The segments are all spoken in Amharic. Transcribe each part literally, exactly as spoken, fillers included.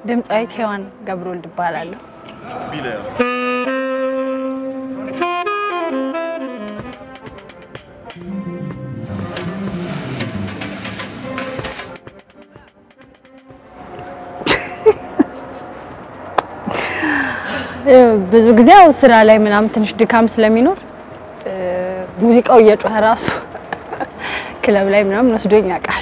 ድምጻዊት ሔዋን ገብረወልድ እባላለሁ ቢለያ ብዙ ጊዜ አው ስራ ላይ ምናም ትንሽ ድካም ስለሚኖር ሙዚቃው እየጮኸ ራሱ ክለብ ላይ ምናም ወስዶኝ ያቃል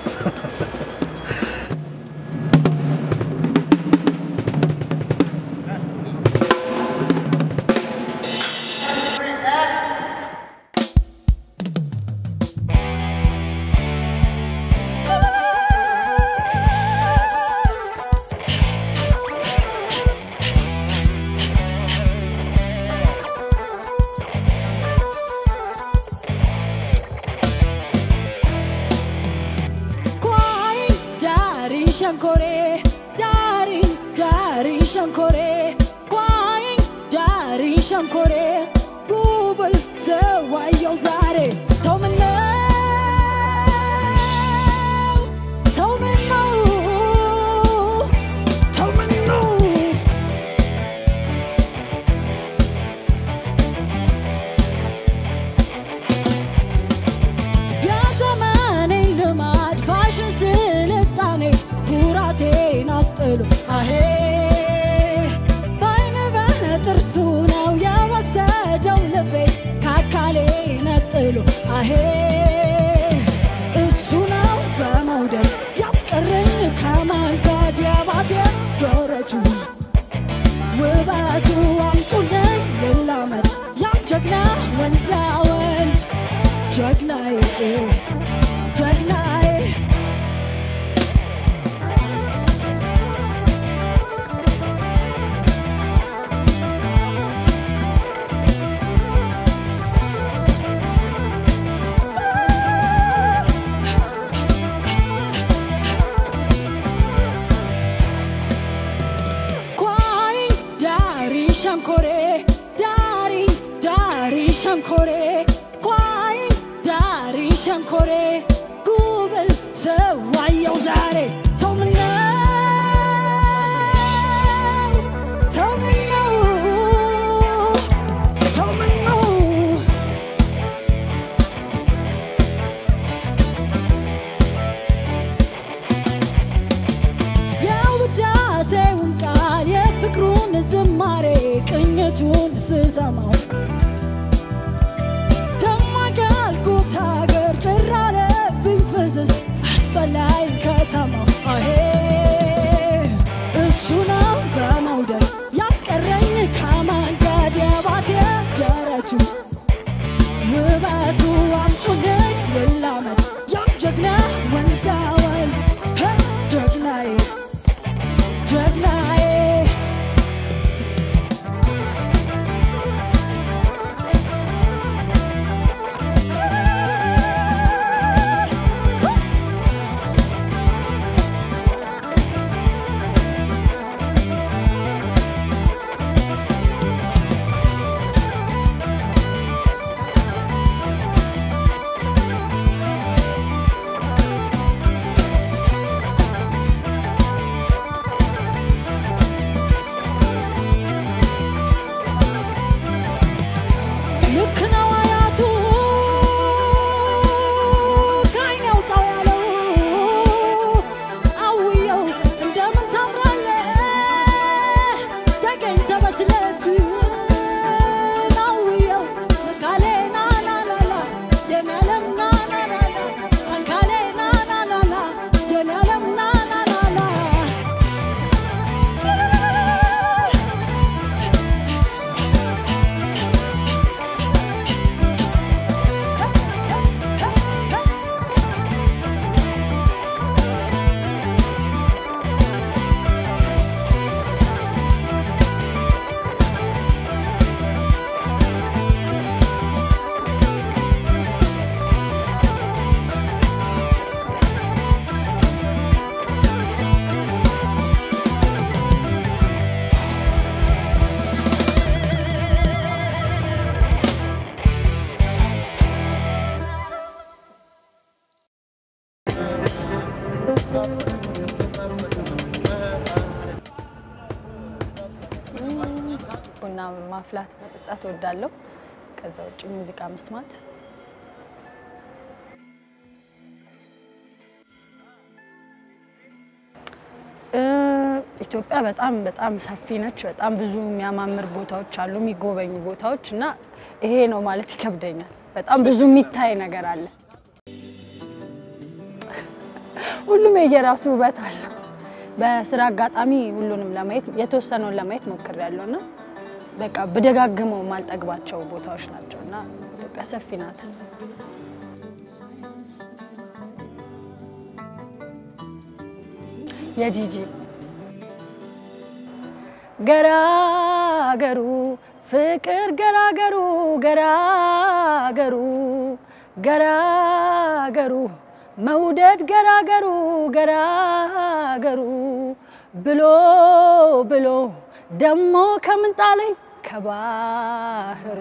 Shankore, Dari, Dari Shankore, Quaing, Dari Shankore, Google, so why you're Zare, tell me no, tell me no, tell me no. Get a man in the mud, fashion silly. Kurate nastelo ahe baine betersu now ya wasadau lebe kakale natelo ahe esu now bamawdel yasqarrኝ kaman gadiyabate doretu webatu amtulay lelamed yam jagna wanda wand jagnae jagnae Shankore, Dari, Dari Shankore, Quaing, Dari Shankore, Google, so why you're Zare, tell me no, tell me no, tell me no. Gawda se unkal ye fikrun zmare ቅኝቱን ስሰማው ደማጋልኩ ታገር ጭራለብኝ ፍዝዝ አስጠላኝ ከተማው አሄ እሱ ነው በመውደድ ያስቀረኝ ከማንገድ የባቴ ደረቱ ውበቱ አምጡልኝ ልላመድ ያም ጀግና ወንዳ ወንድ ጀግናዬ ጀግናዬ ማፍላት መጠጣት እወዳለሁ ከዛ ውጪ ሙዚቃ መስማት ኢትዮጵያ በጣም በጣም ሰፊ ነች በጣም ብዙ የሚያማምር ቦታዎች አሉ የሚጎበኙ ቦታዎች እና ይሄ ነው ማለት ይከብደኛል በጣም ብዙ የሚታይ ነገር አለ ሁሉም የየራሱ ውበት አለ በስራ አጋጣሚ ሁሉንም ለማየት የተወሰነውን ለማየት ሞክሬያለሁና በቃ በደጋግመው ማልጠግባቸው ቦታዎች ናቸውና ኢትዮጵያ ሰፊ ናት የጂጂ ገራገሩ ፍቅር ገራገሩ ገራገሩ ገራገሩ መውደድ ገራገሩ ገራገሩ ብሎ ብሎ ደሞ ከምንጣለኝ ከባህሩ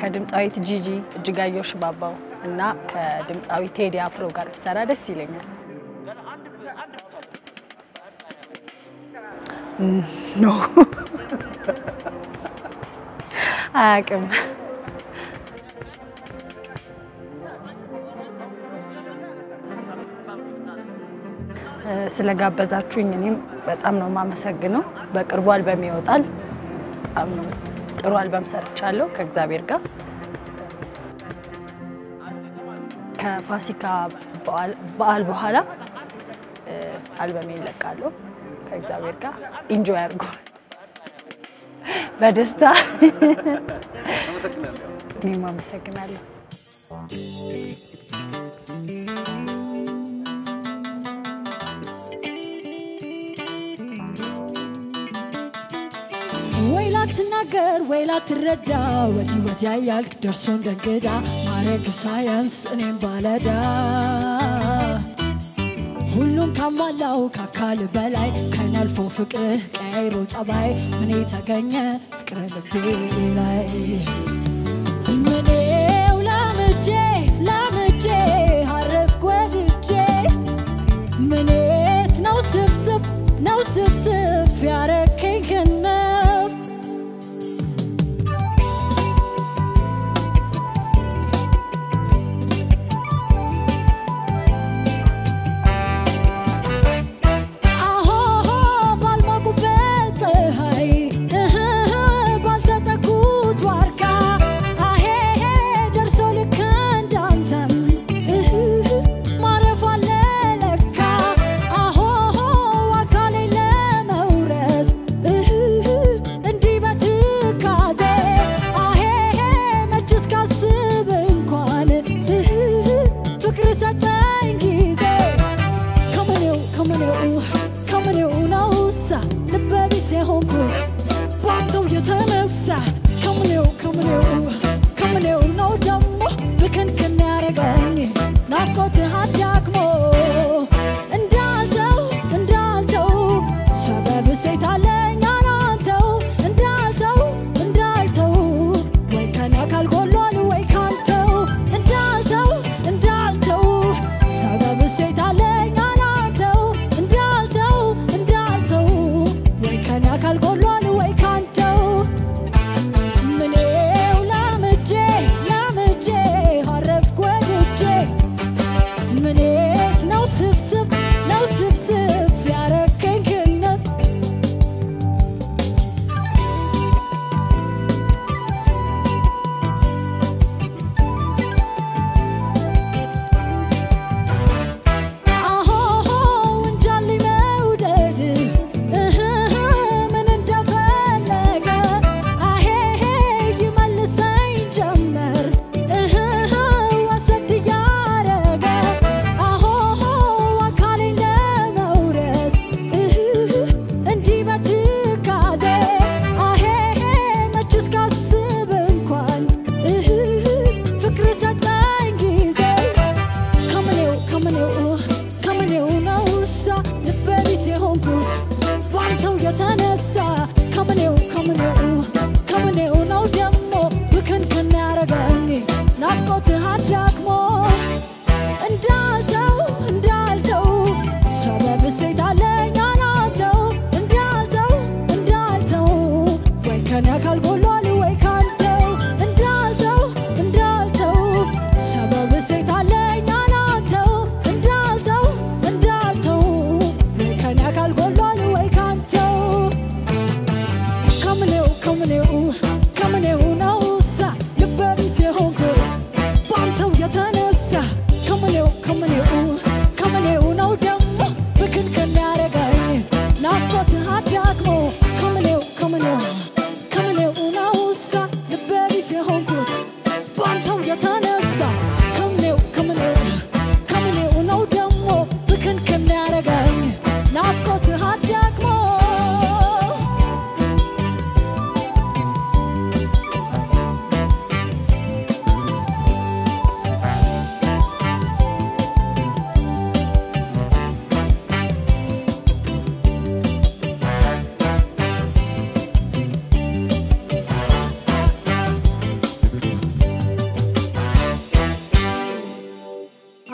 ከድምጻዊት ጂጂ እጅጋየሁ ሽባባው እና ከድምጻዊ ቴዲ አፍሮ ጋር ብሰራ ደስ ይለኛል ኖ አቅም ስለጋበዛችሁኝ እኔም በጣም ነው ማመሰግነው በቅርቡ አልበም ይወጣል ጥሩ አልበም ሰርቻለሁ ከእግዚአብሔር ጋር ከፋሲካ በዓል በኋላ አልበም ይለቃለሁ ከእግዚአብሔር ጋር ኢንጆይ አድርጉ በደስታ አመሰግናለሁ እኔም አመሰግናለሁ ትናገር ወይላ ትረዳ ወዲ ወዲ ያልክ ደርሶ እንደገዳ ማረግ ሳይንስ እኔም ባለዳ ሁሉም ከማላው ካካል በላይ ከናልፎ ፍቅር ቀይሮ ጸባይ ምን ተገኘ ፍቅር ልቤ ላይ ምኔው ላምጄ ላምጄ አረፍኩ ወድጄ ምኔስ ነው ስፍስፍ ነው ስፍስፍ ያረከኝ ከነፍ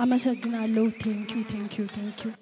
አመሰግናለሁ ቴንክ ዩ ቴንክ ዩ ቴንክ ዩ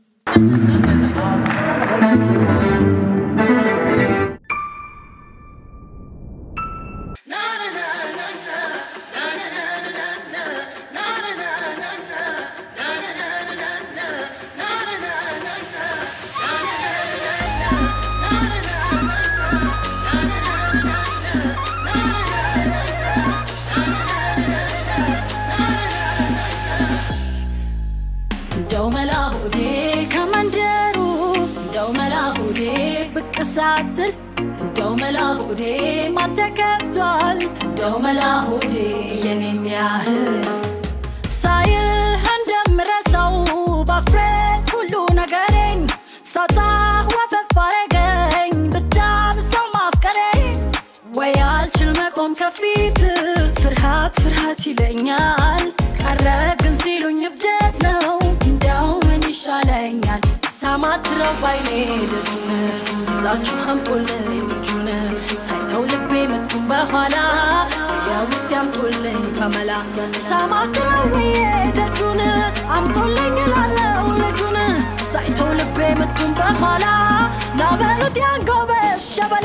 ሳትል እንደው መላሁዴ ማተከፍቷል እንደው መላሁዴ የኔን ያህል ሳይህ እንደምረሳው ባፍረት ሁሉ ነገሬን ሳታህ ወፈፋረገኝ ብታብሰው ማፍቀሬን ወይ አልችል መቆም ከፊት ፍርሃት ፍርሃት ይለኛል ቀረ ግን ሲሉኝ እብደት ነው እንደው ምን ይሻለኛል ሳማትረው ባይኔ ልጁን ይዛችሁ አምጦልኝ ልጁን ሳይተው ልቤ መቱን በኋላ ያውስጥ ያምጦልኝ በመላ ሳማትረው ልጁን አምጦልኝ ላለው ልጁን ሳይተው ልቤ መቱን በኋላ ናበሉት ያንጎበስ ሸበላ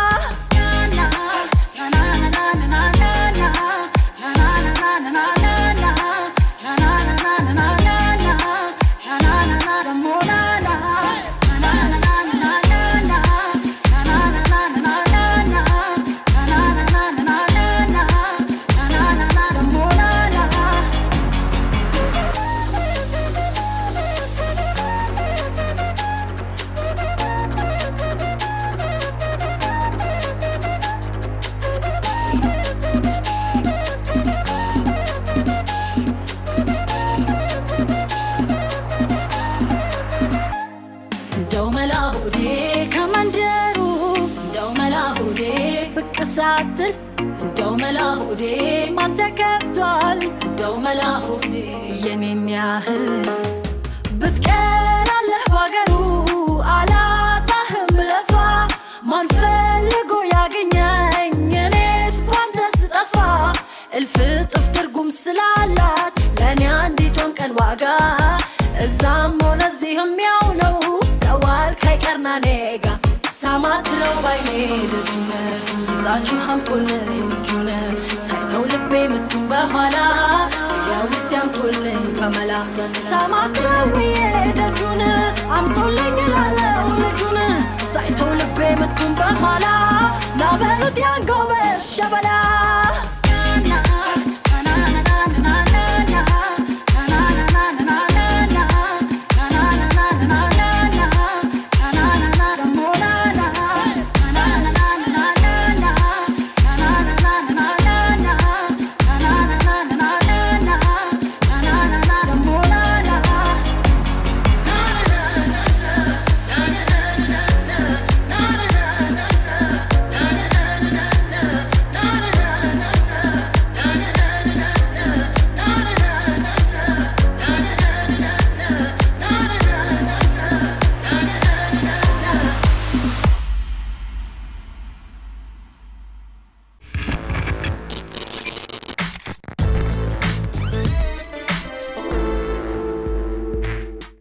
ሳትል እንደው መላሁዴ ማተከፍቷል እንደው መላሁዴ የኔን ያህል ብትቀራለህ ባገሩ አላጣህም ለፋ ማን ፈልጎ ያገኘኝ እኔስ ባንተ ስጠፋ እልፍ ጥፍ ትርጉም ስላላት ለኔ አንዲቷም ቀን ዋጋ እዛም ሆነ እዚህም ያው ነው ከዋል ከይቀርና ኔጋ ሳማትረው ባይኔ ልጁን ይዛችሁ አምጦልኝ ልጁን ሳይተው ልቤ መቱን በኋላ ያውስጥ ያምጦልኝ በመላ ሳማትረው ልጁን አምጦልኝ ላለው ልጁን ሳይተው ልቤ መቱን በኋላ ናበሉት ያንጎበስ ሸበላ